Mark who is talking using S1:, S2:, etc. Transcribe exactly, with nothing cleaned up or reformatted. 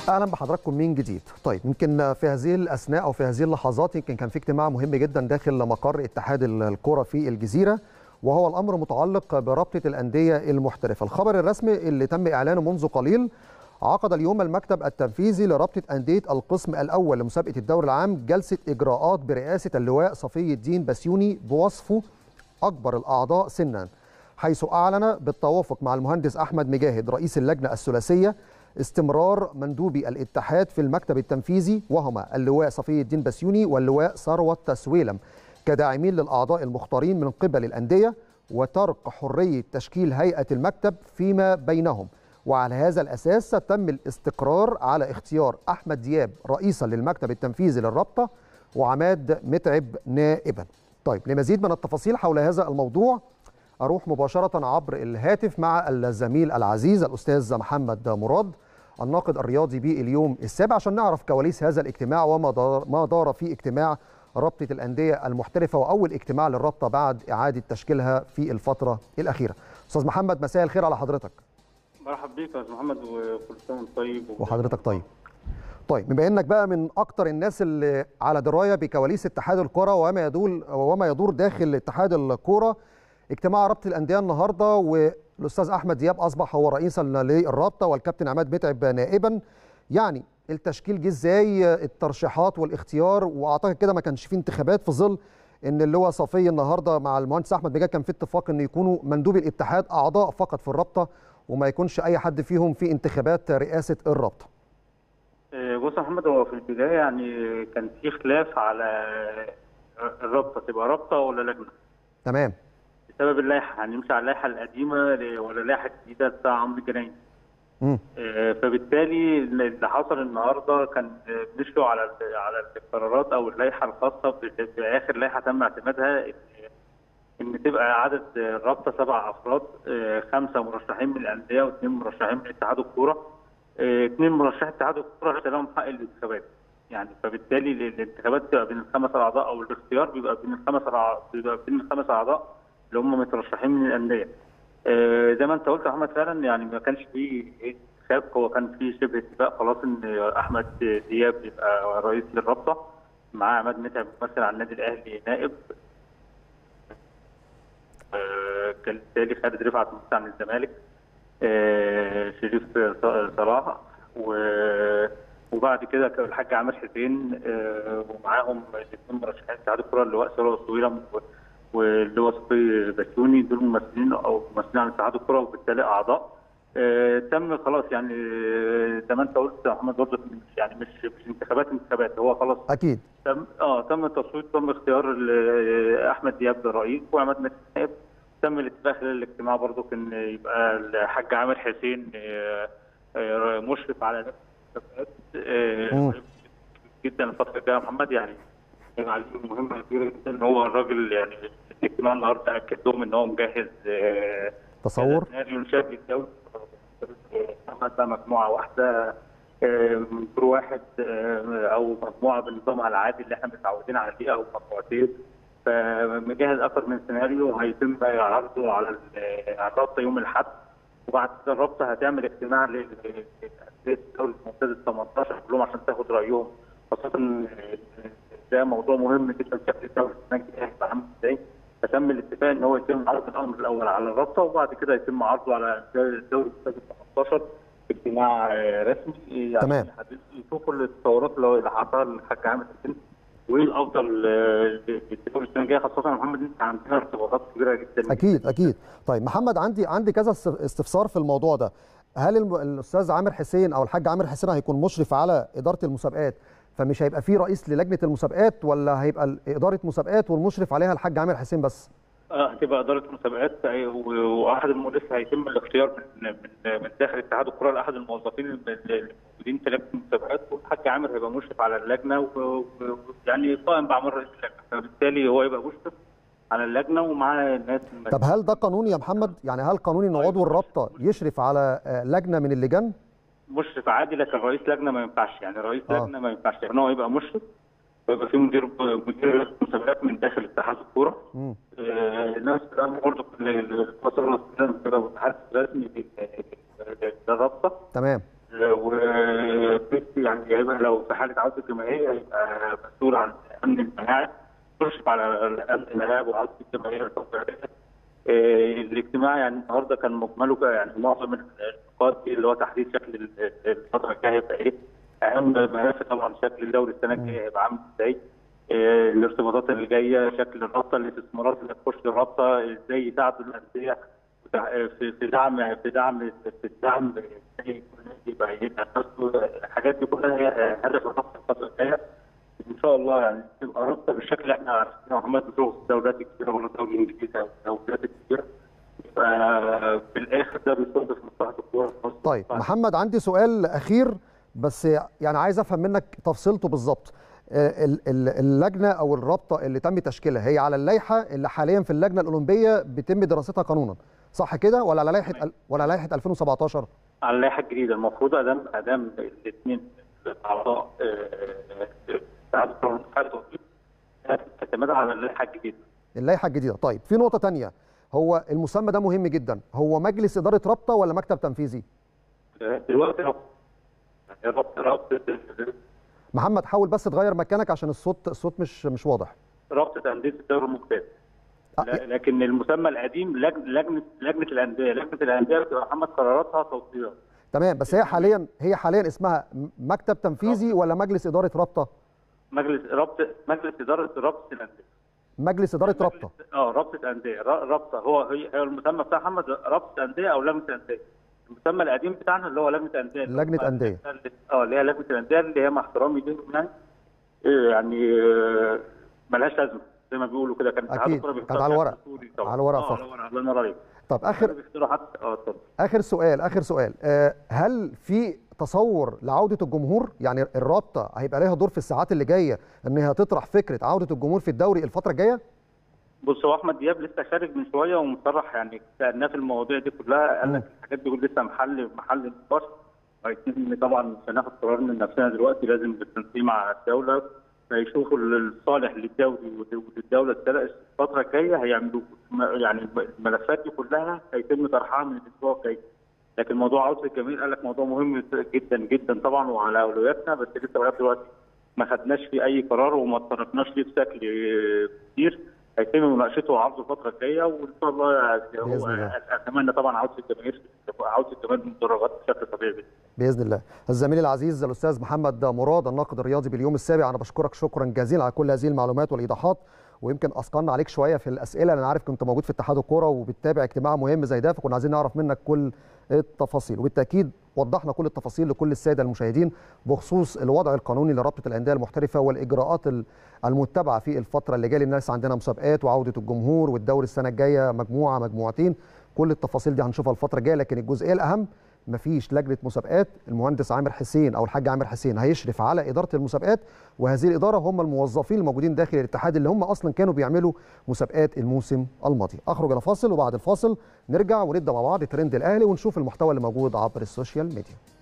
S1: اهلا بحضراتكم من جديد. طيب يمكن في هذه الاثناء او في هذه اللحظات يمكن كان في اجتماع مهم جدا داخل مقر اتحاد الكره في الجزيره، وهو الامر متعلق برابطه الانديه المحترفه. الخبر الرسمي اللي تم اعلانه منذ قليل: عقد اليوم المكتب التنفيذي لرابطه انديه القسم الاول لمسابقه الدوري العام جلسه اجراءات برئاسه اللواء صفي الدين بسيوني بوصفه اكبر الاعضاء سنا، حيث اعلن بالتوافق مع المهندس احمد مجاهد رئيس اللجنه الثلاثيه استمرار مندوبي الاتحاد في المكتب التنفيذي، وهما اللواء صفي الدين بسيوني واللواء ثروت سويلم، كداعمين للاعضاء المختارين من قبل الانديه، وترك حريه تشكيل هيئه المكتب فيما بينهم. وعلى هذا الاساس تم الاستقرار على اختيار احمد دياب رئيسا للمكتب التنفيذي للرابطه وعماد متعب نائبا. طيب لمزيد من التفاصيل حول هذا الموضوع اروح مباشره عبر الهاتف مع الزميل العزيز الاستاذ محمد مراد الناقد الرياضي باليوم السابع عشان نعرف كواليس هذا الاجتماع وما دار ما دار في اجتماع رابطه الانديه المحترفه واول اجتماع للرابطه بعد اعاده تشكيلها في الفتره الاخيره. استاذ محمد مساء الخير على حضرتك.
S2: مرحبا بيك يا استاذ محمد وكل سنه وانت طيب.
S1: وحضرتك طيب. طيب بما انك بقى من اكتر الناس اللي على درايه بكواليس اتحاد الكره وما يدور وما يدور داخل اتحاد الكره، اجتماع رابطه الانديه النهارده والاستاذ احمد دياب اصبح هو رئيسا للرابطه والكابتن عماد متعب نائبا. يعني التشكيل جه ازاي؟ الترشيحات والاختيار، واعتقد كده ما كانش في انتخابات في ظل ان اللي هو صفي النهارده مع المهندس احمد مجاهد كان في اتفاق ان يكونوا مندوبي الاتحاد اعضاء فقط في الرابطه وما يكونش اي حد فيهم في انتخابات رئاسه الرابطه.
S2: بص يا محمد، هو في البدايه يعني كان في خلاف على الرابطه تبقى رابطه ولا لجنه.
S1: تمام.
S2: بسبب اللائحه، هنمشي على اللائحه القديمه ولا اللائحه الجديده بتاع عمرو الجنايني. امم فبالتالي اللي حصل النهارده كان بنشروا على على القرارات او اللائحه الخاصه باخر لائحه تم اعتمادها ان تبقى عدد الرابطه سبع افراد، خمسه مرشحين من الانديه واثنين مرشحين من اتحاد الكوره. اثنين مرشحين اتحاد الكوره لهم حق الانتخابات، يعني فبالتالي الانتخابات بتبقى بين الخمس اعضاء او الاختيار بيبقى بين الخمس بيبقى بين الخمس اعضاء اللي هم مترشحين من الانديه. زي ما انت قلت يا احمد، فعلا يعني ما كانش فيه خلاف، هو كان فيه شبه اتفاق خلاص ان احمد دياب يبقى رئيس للرابطه، معاه عماد متعب ممثل على النادي الاهلي نائب، كان بالتالي خالد رفعت ممثل عن الزمالك، شريف صلاح، وبعد كده الحاج عامر حسين، ومعاهم الاثنين مرشحين اتحاد الكره اللواء ثروت سويلم واللواء صفي بسيوني، دول ممثلين او ممثلين عن اتحاد الكره وبالتالي اعضاء. تم خلاص يعني زي ما انت قلت يا محمد برضه، يعني مش مش انتخابات انتخابات هو خلاص
S1: اكيد
S2: تم اه تم التصويت، تم اختيار احمد دياب رئيس وعماد متعب نائب. تم الاتفاق خلال الاجتماع برضه ان يبقى الحاج عامر حسين مشرف على نفس الاتفاقات جدا الفتره الجايه يا محمد. يعني كان عليه مهمه كبيره جدا ان هو الراجل، يعني الاجتماع النهارده اكد لهم ان هو مجهز
S1: تصور
S2: سيناريو شكل الدوري بقى مجموعه واحده من دور واحد او مجموعه بنظامها العادي اللي احنا متعودين عليه او مجموعتين، فمجهز اكثر من سيناريو هيتم عرضه على الرابطه يوم الاحد. وبعد كده الرابطه هتعمل اجتماع للدوري الممتاز ال ثمانية عشر كلهم عشان تاخد رايهم، خاصه ان ده موضوع مهم جدا شكل الدوري السنه الجايه هيبقى عامل ازاي. فتم الاتفاق ان هو يتم عرض الامر الاول على الرابطه وبعد كده يتم عرضه على الدوري الممتاز ال ثمانية عشر في اجتماع رسمي، يعني
S1: تمام.
S2: يشوفوا التطورات اللي حصلها الحاج عامر حسين وايه الافضل للدوري السنه الجايه، خاصه يا محمد انت عندنا ارتباطات كبيره جدا.
S1: اكيد اكيد. طيب محمد، عندي عندي كذا استفسار في الموضوع ده. هل الاستاذ عامر حسين او الحاج عامر حسين هيكون مشرف على اداره المسابقات، فمش هيبقى فيه رئيس للجنه المسابقات، ولا هيبقى اداره مسابقات والمشرف عليها الحاج عامر حسين بس؟
S2: اه هتبقى اداره مسابقات، واحد المؤسسين هيتم الاختيار من من من داخل اتحاد الكره لاحد الموظفين الموجودين في لجنه المسابقات، والحاج عامر هيبقى مشرف على اللجنه ويعني قائم باعمال رئيس اللجنه، فبالتالي هو يبقى مشرف على اللجنه ومعاه الناس.
S1: طب هل ده قانوني يا محمد؟ يعني هل قانوني ان عضو الرابطه يشرف على لجنه من اللجان؟
S2: مشرف عادي، لكن رئيس لجنه ما ينفعش، يعني رئيس آه. لجنه ما ينفعش، يعني هو يبقى مشرف ويبقى في مدير مدير مسابقات من داخل اتحاد الكوره. آه نفس الامر برضه الفتره كده متحدث رسمي للرابطه.
S1: تمام.
S2: وفي يعني هيبقى لو في حاله عوده الجماهير هيبقى مسؤول عن امن الملاعب، يشرف على امن الملاعب وعوده الجماهير الطبيعيه. الاجتماع يعني النهارده كان مجمله يعني معظم النقاط اللي هو تحديد شكل الفتره الجايه هيبقى ايه، اهم ملف طبعا شكل الدوري السنه الجايه هيبقى عامل ازاي، الارتباطات اللي جايه، شكل الرابطه، الاستثمارات اللي هتخش الرابطه، ازاي يساعدوا الانديه في دعم في دعم في الدعم ازاي يبقى يبقى الحاجات دي كلها هي هدف الرابطه الفتره الجايه ان شاء الله. يعني تبقى رابطه بالشكل اللي احنا عارفينه محمد، بشغل الدوريات الكبيره ولا الدوري الانجليزي او الدوريات الكبيره، يبقى في الاخر ده بيصب في مصلحه الكوره في مصر.
S1: طيب محمد، عندي سؤال اخير بس يعني عايز افهم منك تفصيلته بالظبط. اللجنه او الرابطه اللي تم تشكيلها هي على اللائحه اللي حاليا في اللجنه الاولمبيه بيتم دراستها قانونا، صح كده؟ ولا على لائحه ولا على لائحه ألفين وسبعتاشر؟
S2: على اللائحه الجديده المفروض ادام ادام الاثنين اعضاء تعتمد على اللائحه الجديده. اللائحه
S1: الجديده. طيب في نقطه ثانيه، هو المسمى ده مهم جدا، هو مجلس اداره رابطه ولا مكتب تنفيذي؟
S2: دلوقتي رابطه رابطه
S1: محمد حاول بس تغير مكانك عشان الصوت الصوت مش مش واضح.
S2: رابطه انديه الدوري الممتاز. لكن المسمى القديم لجنه لجنه الانديه، لجنه الانديه بتبقى محمد قراراتها توصيات.
S1: تمام، بس هي حاليا هي حاليا اسمها مكتب تنفيذي ولا مجلس اداره رابطه؟
S2: مجلس رابطه مجلس اداره رابطه الانديه.
S1: مجلس اداره رابطه.
S2: اه رابطه انديه، رابطه هو هي المسمى بتاع محمد رابطه انديه او لجنه انديه. المسمى القديم بتاعنا اللي هو لجنه انديه.
S1: لجنه انديه.
S2: اه اللي هي لجنه الانديه اللي هي مع احترامي ليهم يعني يعني ملهاش لازمه زي ما بيقولوا كده. كانت
S1: اكيد كانت على الورق على الورق فقط.
S2: الله ينور عليك.
S1: طب اخر
S2: اه اتفضل.
S1: اخر سؤال اخر سؤال أه هل في تصور لعوده الجمهور؟ يعني الرابطه هيبقى لها دور في الساعات اللي جايه ان هي تطرح فكره عوده الجمهور في الدوري الفتره الجايه؟
S2: بص، هو احمد دياب لسه شارك من شويه ومصرح يعني سالناه في المواضيع دي كلها، قال لك الحاجات دي لسه محل محل نقاش، وهيتم طبعا مش هناخد قرار من نفسنا دلوقتي، لازم بالتنسيق مع الدوله فيشوفوا الصالح للدوري وللدوله الفتره الجايه هيعملوه. يعني الملفات دي كلها هيتم طرحها من الاسبوع الجاي. لكن موضوع عوده الجماهير قال لك موضوع مهم جدا جدا طبعا وعلى اولوياتنا، بس لسه لغايه دلوقتي ما خدناش فيه اي قرار وما اتطرقناش ليه بشكل كتير. هيتم مناقشته وعرضه الفتره الجايه وان شاء الله هو اتمنى طبعا عوده الجماهير عوده الجماهير من المدرجات بشكل طبيعي جدا
S1: باذن الله. الزميل العزيز الاستاذ محمد مراد الناقد الرياضي باليوم السابع، انا بشكرك شكرا جزيلا على كل هذه المعلومات والايضاحات، ويمكن اثقلنا عليك شويه في الاسئله، انا عارف كنت موجود في اتحاد الكوره وبتتابع اجتماع مهم زي ده، فكنا عايزين نعرف منك كل التفاصيل، وبالتاكيد وضحنا كل التفاصيل لكل الساده المشاهدين بخصوص الوضع القانوني لرابطه الانديه المحترفه والاجراءات المتبعه في الفتره اللي جايه، للناس عندنا مسابقات وعوده الجمهور والدوري السنه الجايه مجموعه مجموعتين، كل التفاصيل دي هنشوفها الفتره الجايه. لكن الجزئيه الاهم مفيش لجنه مسابقات، المهندس عامر حسين او الحاج عامر حسين هيشرف على اداره المسابقات، وهذه الاداره هم الموظفين الموجودين داخل الاتحاد اللي هم اصلا كانوا بيعملوا مسابقات الموسم الماضي. اخرج الى فاصل وبعد الفاصل نرجع ونبدا مع بعض ترند الاهلي ونشوف المحتوى اللي موجود عبر السوشيال ميديا.